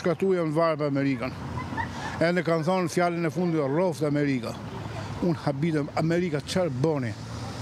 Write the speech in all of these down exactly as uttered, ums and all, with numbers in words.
shkatuja në varë për Amerikën. E në kanë thonë fjallin e fundi rroftë Amerika. Unë habitëm Amerika qërë boni.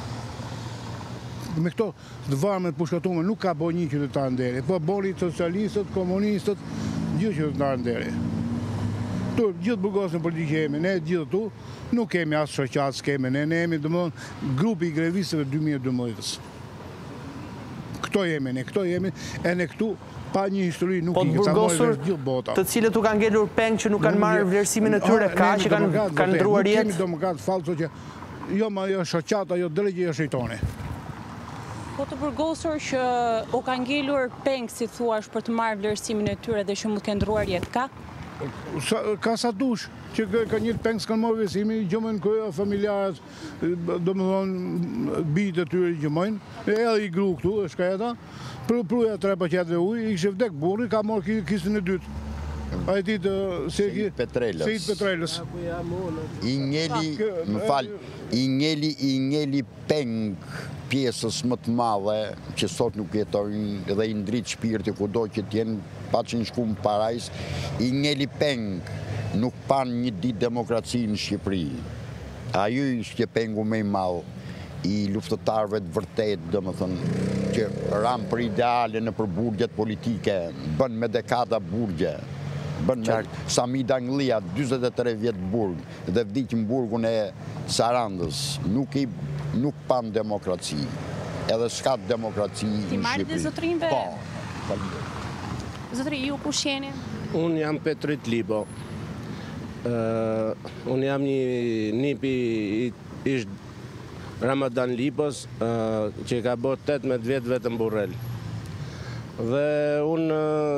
Me këto të varmet pushkatume nuk ka bo një qytetar nderi, po boni socialistët, komunistët, gjithë qytetar nderi. Tu, gjithë burgosën për që jemi, ne gjithë tu, nuk kemi asë shoqatës kemi, ne, ne jemi dëmëdhën grupi i grevistëve dy mijë e dymbëdhjetë. Këto jemi, ne këto jemi, e ne këtu pa një histori nuk i këta mojë dhe gjithë bota. Të cilët u kanë ngelur peng që nuk kanë marrë vlerësimin e tyre, ka që kanë ndruar jetë? Nuk kemi demokratë falso që jo ma jo shoqata, jo dërgjë, jo shejtoni. Po të burgosur që u kanë ngelur peng, si thuash, për të marrë vlerësimin e tyre dhe që mund të ndruar jetë, ka? Ka sa dush, që ka një peng s'kanë marrë vlerësimin, gjëmën kërë familjarët, do më thonë, bitë të tyre gjëmën, edhe i gru këtu, e shka jeta, pruja tre paket dhe uj, i kështë vdek burri, ka marrë kisën e dytë. A e ditë Sejt Petrelës. I njeli, më falë, i njeli, i njeli peng pjesës më të madhe, që sot nuk jetojnë dhe i ndritë shpirti ku do që t'jenë pa që në shku më parajs, i njeli peng nuk pan një ditë demokraci në Shqipëri. Ajo ishte pengu me i malë i luftëtarve të vërtet, dhe më thënë, që ramë për ideale në për burgjet politike, bën me dekada burgje, bën me Samida Nglia, dyzet e tre vjetë burg, dhe vdikën burgun e Sarandës, nuk i nuk pan demokraci, edhe s'ka demokraci në Shqipëri. Ti marrë dhe zotrinve? Po. Zotri, ju kush jeni? Unë jam Petrit Libo. Unë jam një nipi ish Ramadan Libos, që ka bërë tetëmbëdhjetë vjetë vetëm Burrell. Dhe unë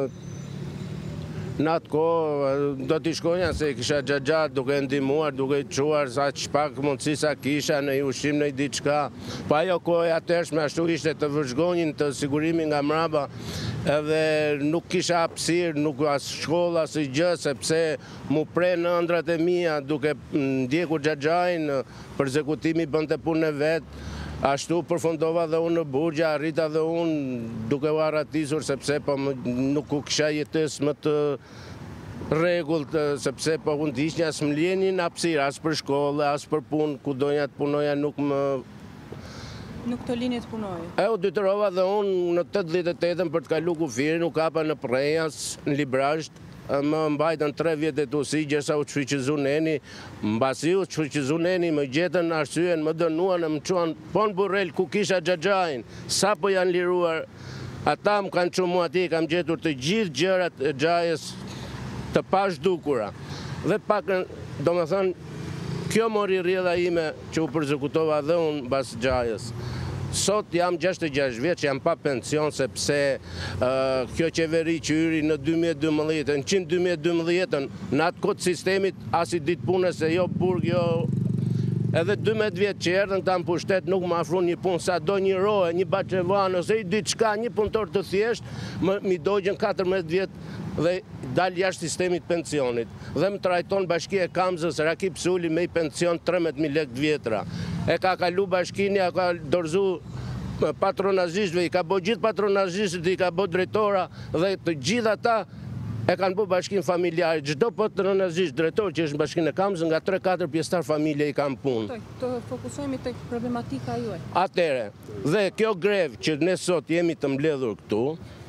në atë kohë do t'i shkonja se kisha gjagjatë duke ndimuar, duke i quar sa qpak mundësi sa kisha në i ushim në i diçka. Pa jo kohë e atërshme ashtu ishte të vëzhgonjin të sigurimi nga mraba, edhe nuk kisha hapësirë, nuk as shkolla si gjë, sepse mu pre në ëndrat e mija duke ndjekur xhaxhajnë, përzekutimi bënte punë e vetë. Ashtu përfundova dhe unë në burgja, arrita dhe unë duke u arratisur, sepse po nuk u kisha jetës më të regullt, sepse po unë të ishtë një asë më ljenin hapësirë, asë për shkolle, asë për punë, ku doja të punoja nuk më... Nuk të linit punojë? E u dytërova dhe unë në tetëdhjetë e tetën për të kalu kufirin, u kapa në Prejas, në Librasht, më mbajtën tre vjetë e të usi, gjërsa u qëqëzu neni, mbasi u qëqëzu neni, më gjetën në arsyen, më dënuan, më quan, pon Burrell, ku kisha xhaxhajnë, sa po janë liruar, ata më kanë që mu ati, kam gjetur të gjithë gjërat e xhajës të pashhdukura. Dhe pakën, do më thënë, kjo mori rrjedha ime që u përzekutova dhe unë bas xhajës. Sot jam gjashtëdhjetë e gjashtë vjeç, jam pa pension, sepse kjo qeveri që yri në dy mijë e dymbëdhjetë, në qind dy mijë e dymbëdhjetë, në atë kotë sistemit, as i ditë punës, se jo burg, jo... Edhe dymbëdhjetë vjetë që erdhën këta në pushtet, nuk më afrun një punë, sa do një rohe, një bachevan, ose i diçka, një punëtor të thjesht, mi dojgjën katërmbëdhjetë vjetë dhe dalë jashtë sistemit pensionit. Dhe më trajton bashkia e Kamzës, Rakip Suli, me i pension tridhjetë mijë lekë vjetra. E ka kalu bashkinia, ka dorëzu patronazishtve, i ka bo gjithë patronazishtët, i ka bo drejtora, dhe të gjithë ata e kanë bo bashkin familjari. Gjdo patronazisht drejtor që është në bashkin e Kamzës, nga tre katër pjesëtar familje i kanë punë. Të fokusojmë të problematika juaj. Atere, dhe kjo grevë që ne sot jemi të mbledhur këtu,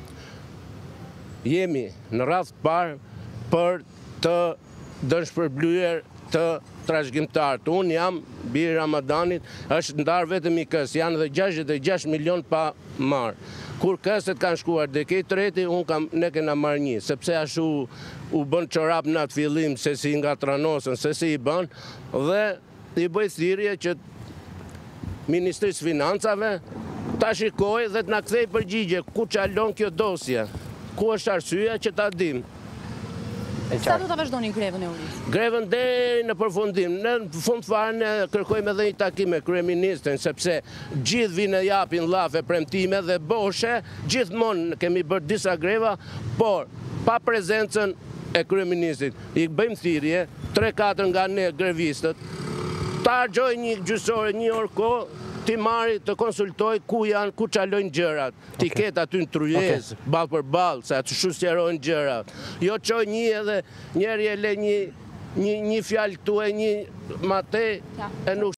jemi në radhë parë për të dëshpërblyer të trashëgimtarët. Unë jam biri Ramadanit, është ndarë vetëm i kës, janë dhe gjashtëdhjetë e gjashtë milion pa marë. Kur kësët kanë shkuar dhe kej treti, unë kam ne kena marë një, sepse ashtu u bën çorap në atë fillim, se si nga tranosën, se si i bën, dhe i bëj thirrje që Ministrisë Financave ta shikoj dhe të na kthej përgjigje, ku çalon kjo dosje, ku është arsyeja që ta dim. Sa do të vazhdoni grevën e uris? Grevën deri në përfundim. Në fund fare ne kërkojmë edhe një takim me kryeministrin, sepse gjithë vinë japin llafe premtime dhe boshe, gjithmonë kemi bërë disa greva, por pa prezencën e kryeministrit. I bëjmë thirrje, tre katër nga ne grevistët, ta harxojnë një gjysore, një orë kohë ti marri të konsultoj ku janë, ku qalojnë gjërat. Ti ketë aty në trujes, ball për ball, se aty shusjerojnë gjërat. Jo qoj një edhe njeri e le një një, një fjalë tu e një mate e nuk